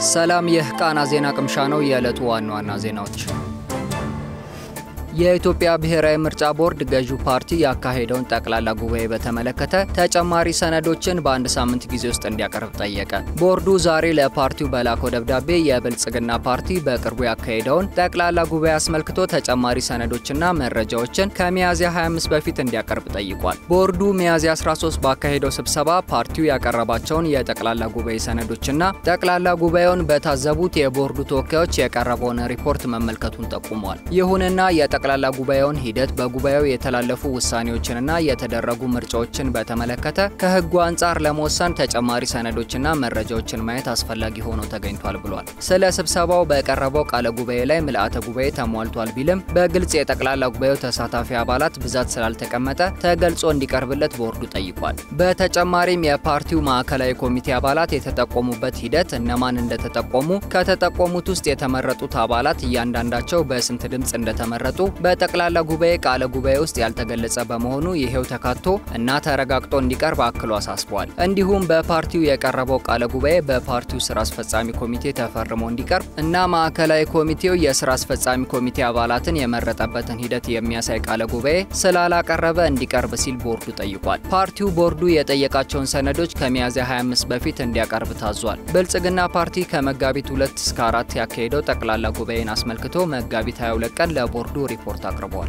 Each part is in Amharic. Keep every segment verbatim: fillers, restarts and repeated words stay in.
ሰላም ይህ ቃና ዜና ቅምሻ ነው። የዕለቱ ዋና ዋና ዜናዎች የኢትዮጵያ ብሔራዊ ምርጫ ቦርድ ገዢው ፓርቲ ያካሄደውን ጠቅላላ ጉባኤ በተመለከተ ተጨማሪ ሰነዶችን በአንድ ሳምንት ጊዜ ውስጥ እንዲያቀርብ ጠየቀ። ቦርዱ ዛሬ ለፓርቲው በላከው ደብዳቤ የብልጽግና ፓርቲ በቅርቡ ያካሄደውን ጠቅላላ ጉባኤ አስመልክቶ ተጨማሪ ሰነዶችና መረጃዎችን ከሚያዝያ ሃያ አምስት በፊት እንዲያቀርብ ጠይቋል። ቦርዱ ሚያዝያ አስራ ሶስት ባካሄደው ስብሰባ ፓርቲው ያቀረባቸውን የጠቅላላ ጉባኤ ሰነዶችና ጠቅላላ ጉባኤውን በታዘቡት የቦርዱ ተወካዮች የቀረበውን ሪፖርት መመልከቱን ጠቁሟል። ይሁንና የጠቅላላ ጉባኤውን ሂደት በጉባኤው የተላለፉ ውሳኔዎችንና የተደረጉ ምርጫዎችን በተመለከተ ከህጉ አንፃር ለመወሰን ተጨማሪ ሰነዶችና መረጃዎችን ማየት አስፈላጊ ሆኖ ተገኝቷል ብሏል። ስለ ስብሰባው በቀረበው ቃለ ጉባኤ ላይ ምልአተ ጉባኤ ተሟልቷል ቢልም በግልጽ የጠቅላላ ጉባኤው ተሳታፊ አባላት ብዛት ስላልተቀመጠ ተገልጾ እንዲቀርብለት ቦርዱ ጠይቋል። በተጨማሪም የፓርቲው ማዕከላዊ ኮሚቴ አባላት የተጠቆሙበት ሂደት እነማን እንደተጠቆሙ ከተጠቆሙት ውስጥ የተመረጡት አባላት እያንዳንዳቸው በስንት ድምጽ እንደተመረጡ በጠቅላላ ጉባኤ ቃለ ጉባኤ ውስጥ ያልተገለጸ በመሆኑ ይሄው ተካቶ እና ተረጋግጦ እንዲቀርብ አክሎ አሳስቧል። እንዲሁም በፓርቲው የቀረበው ቃለ ጉባኤ በፓርቲው ስራ አስፈጻሚ ኮሚቴ ተፈርሞ እንዲቀርብ እና ማዕከላዊ ኮሚቴው የስራ አስፈጻሚ ኮሚቴ አባላትን የመረጠበትን ሂደት የሚያሳይ ቃለ ጉባኤ ስላላቀረበ እንዲቀርብ ሲል ቦርዱ ጠይቋል። ፓርቲው ቦርዱ የጠየቃቸውን ሰነዶች ከሚያዝያ ሃያ አምስት በፊት እንዲያቀርብ ታዟል። ብልጽግና ፓርቲ ከመጋቢት ሁለት እስከ አራት ያካሄደው ጠቅላላ ጉባኤን አስመልክቶ መጋቢት ሃያ ሁለት ቀን ለቦርዱ ሪፖርት አቅርቧል።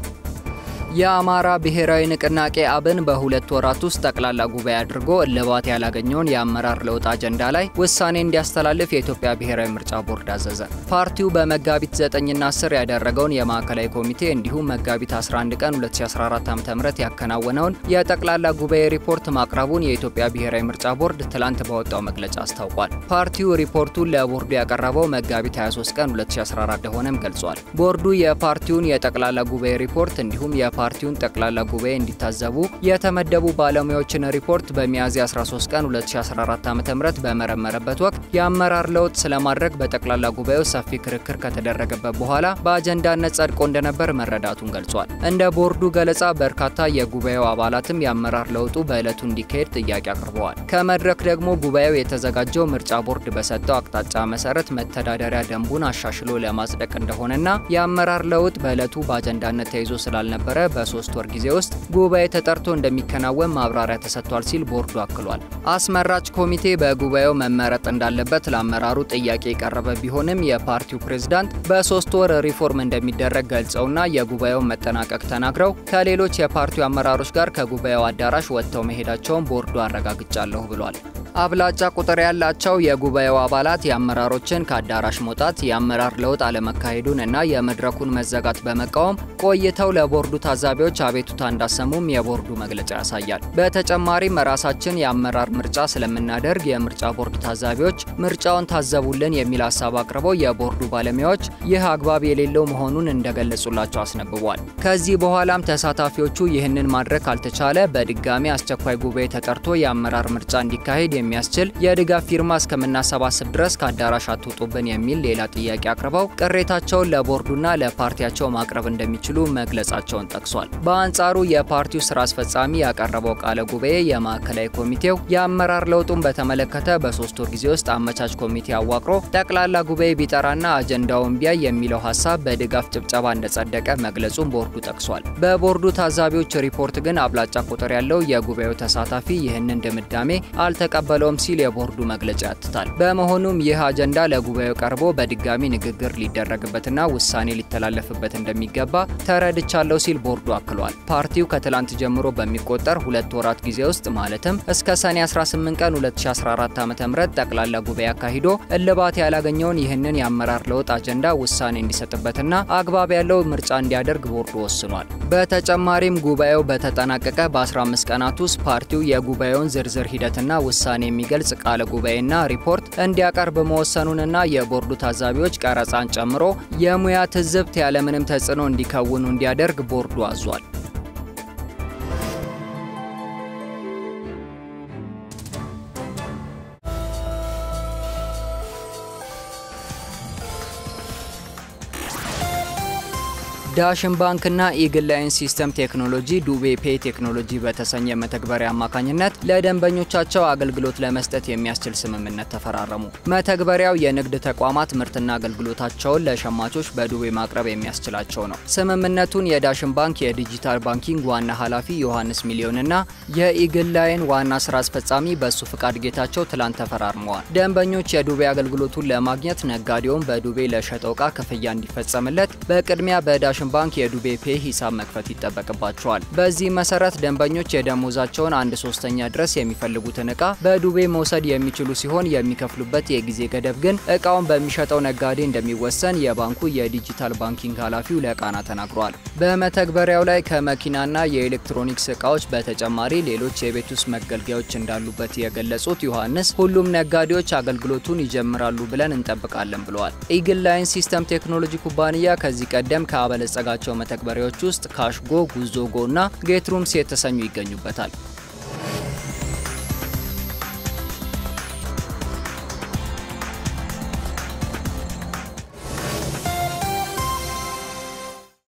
የአማራ ብሔራዊ ንቅናቄ አብን በሁለት ወራት ውስጥ ጠቅላላ ጉባኤ አድርጎ እልባት ያላገኘውን የአመራር ለውጥ አጀንዳ ላይ ውሳኔ እንዲያስተላልፍ የኢትዮጵያ ብሔራዊ ምርጫ ቦርድ አዘዘ። ፓርቲው በመጋቢት ዘጠኝ እና አስር ያደረገውን የማዕከላዊ ኮሚቴ እንዲሁም መጋቢት አስራ አንድ ቀን ሁለት ሺህ አስራ አራት ዓ.ም ያከናወነውን የጠቅላላ ጉባኤ ሪፖርት ማቅረቡን የኢትዮጵያ ብሔራዊ ምርጫ ቦርድ ትላንት ባወጣው መግለጫ አስታውቋል። ፓርቲው ሪፖርቱን ለቦርዱ ያቀረበው መጋቢት ሃያ ሶስት ቀን ሁለት ሺህ አስራ አራት እንደሆነም ገልጿል። ቦርዱ የፓርቲውን የጠቅላላ ጉባኤ ሪፖርት እንዲሁም ፓርቲውን ጠቅላላ ጉባኤ እንዲታዘቡ የተመደቡ ባለሙያዎችን ሪፖርት በሚያዝያ አስራ ሶስት ቀን ሁለት ሺህ አስራ አራት ዓ.ም በመረመረበት ወቅት የአመራር ለውጥ ስለማድረግ በጠቅላላ ጉባኤው ሰፊ ክርክር ከተደረገበት በኋላ በአጀንዳነት ጸድቆ እንደነበር መረዳቱን ገልጿል። እንደ ቦርዱ ገለጻ በርካታ የጉባኤው አባላትም የአመራር ለውጡ በዕለቱ እንዲካሄድ ጥያቄ አቅርበዋል። ከመድረክ ደግሞ ጉባኤው የተዘጋጀው ምርጫ ቦርድ በሰጠው አቅጣጫ መሰረት መተዳደሪያ ደንቡን አሻሽሎ ለማጽደቅ እንደሆነና የአመራር ለውጥ በዕለቱ በአጀንዳነት ተይዞ ስላልነበረ በሶስት ወር ጊዜ ውስጥ ጉባኤ ተጠርቶ እንደሚከናወን ማብራሪያ ተሰጥቷል ሲል ቦርዱ አክሏል። አስመራጭ ኮሚቴ በጉባኤው መመረጥ እንዳለበት ለአመራሩ ጥያቄ የቀረበ ቢሆንም የፓርቲው ፕሬዝዳንት በሶስት ወር ሪፎርም እንደሚደረግ ገልጸውና የጉባኤው መጠናቀቅ ተናግረው ከሌሎች የፓርቲው አመራሮች ጋር ከጉባኤው አዳራሽ ወጥተው መሄዳቸውን ቦርዱ አረጋግጫለሁ ብሏል። አብላጫ ቁጥር ያላቸው የጉባኤው አባላት የአመራሮችን ከአዳራሽ መውጣት የአመራር ለውጥ አለመካሄዱን እና የመድረኩን መዘጋት በመቃወም ቆይተው ለቦርዱ ታዛቢዎች አቤቱታ እንዳሰሙም የቦርዱ መግለጫ ያሳያል። በተጨማሪም ራሳችን የአመራር ምርጫ ስለምናደርግ የምርጫ ቦርድ ታዛቢዎች ምርጫውን ታዘቡልን የሚል ሐሳብ አቅርበው የቦርዱ ባለሙያዎች ይህ አግባብ የሌለው መሆኑን እንደገለጹላቸው አስነብቧል። ከዚህ በኋላም ተሳታፊዎቹ ይህንን ማድረግ ካልተቻለ በድጋሚ አስቸኳይ ጉባኤ ተጠርቶ የአመራር ምርጫ እንዲካሄድ የሚያስችል የድጋፍ ፊርማ እስከምናሰባስብ ድረስ ከአዳራሽ አትውጡብን የሚል ሌላ ጥያቄ አቅርበው ቅሬታቸውን ለቦርዱና ለፓርቲያቸው ማቅረብ እንደሚችሉ መግለጻቸውን ጠቅሷል። በአንጻሩ የፓርቲው ስራ አስፈጻሚ ያቀረበው ቃለ ጉባኤ የማዕከላዊ ኮሚቴው የአመራር ለውጡን በተመለከተ በሶስት ወር ጊዜ ውስጥ አመቻች ኮሚቴ አዋቅሮ ጠቅላላ ጉባኤ ቢጠራና አጀንዳውን ቢያይ የሚለው ሐሳብ በድጋፍ ጭብጨባ እንደጸደቀ መግለጹን ቦርዱ ጠቅሷል። በቦርዱ ታዛቢዎች ሪፖርት ግን አብላጫ ቁጥር ያለው የጉባኤው ተሳታፊ ይህንን ድምዳሜ አልተቀበለም ሲል የቦርዱ መግለጫ ያትታል። በመሆኑም ይህ አጀንዳ ለጉባኤው ቀርቦ በድጋሚ ንግግር ሊደረግበትና ውሳኔ ሊተላለፍበት እንደሚገባ ተረድቻለሁ ሲል ቦርዱ አክሏል። ፓርቲው ከትላንት ጀምሮ በሚቆጠር ሁለት ወራት ጊዜ ውስጥ ማለትም እስከ ሰኔ አስራ ስምንት ቀን ሁለት ሺህ አስራ አራት ዓ.ም ጠቅላላ ጉባኤ አካሂዶ እልባት ያላገኘውን ይህንን የአመራር ለውጥ አጀንዳ ውሳኔ እንዲሰጥበትና አግባብ ያለው ምርጫ እንዲያደርግ ቦርዱ ወስኗል። በተጨማሪም ጉባኤው በተጠናቀቀ በአስራ አምስት ቀናት ውስጥ ፓርቲው የጉባኤውን ዝርዝር ሂደትና ውሳኔ የሚገልጽ ቃለ ጉባኤና ሪፖርት እንዲያቀርብ መወሰኑንና የቦርዱ ታዛቢዎች ቀረጻን ጨምሮ የሙያ ትዝብት ያለምንም ተጽዕኖ እንዲከውኑ እንዲያደርግ ቦርዱ አዟል። ዳሽን ባንክና ኢግል ላይን ሲስተም ቴክኖሎጂ ዱቤ ፔይ ቴክኖሎጂ በተሰኘ መተግበሪያ አማካኝነት ለደንበኞቻቸው አገልግሎት ለመስጠት የሚያስችል ስምምነት ተፈራረሙ። መተግበሪያው የንግድ ተቋማት ምርትና አገልግሎታቸውን ለሸማቾች በዱቤ ማቅረብ የሚያስችላቸው ነው። ስምምነቱን የዳሽን ባንክ የዲጂታል ባንኪንግ ዋና ኃላፊ ዮሐንስ ሚሊዮንና የኢግል ላይን ዋና ስራ አስፈጻሚ በሱ ፍቃድ ጌታቸው ትላንት ተፈራርመዋል። ደንበኞች የዱቤ አገልግሎቱን ለማግኘት ነጋዴውን በዱቤ ለሸጠው ዕቃ ክፍያ እንዲፈጸምለት በቅድሚያ በዳሽን ባንክ የዱቤ ፔይ ሂሳብ መክፈት ይጠበቅባቸዋል። በዚህ መሰረት ደንበኞች የደሞዛቸውን አንድ ሶስተኛ ድረስ የሚፈልጉትን ዕቃ በዱቤ መውሰድ የሚችሉ ሲሆን የሚከፍሉበት የጊዜ ገደብ ግን ዕቃውን በሚሸጠው ነጋዴ እንደሚወሰን የባንኩ የዲጂታል ባንኪንግ ኃላፊው ለቃና ተናግሯል። በመተግበሪያው ላይ ከመኪናና የኤሌክትሮኒክስ ዕቃዎች በተጨማሪ ሌሎች የቤት ውስጥ መገልገያዎች እንዳሉበት የገለጹት ዮሐንስ ሁሉም ነጋዴዎች አገልግሎቱን ይጀምራሉ ብለን እንጠብቃለን ብለዋል። ኢግል ላይን ሲስተም ቴክኖሎጂ ኩባንያ ከዚህ ቀደም ከአበለጸ ጋቸው መተግበሪያዎች ውስጥ ካሽጎ፣ ጉዞጎ እና ጌትሩምስ የተሰኙ ይገኙበታል።